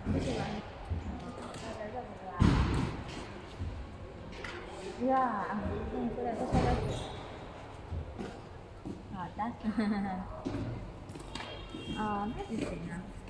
不喜欢。在这里啦。呀，这个不错的。好的。哦，那就行了。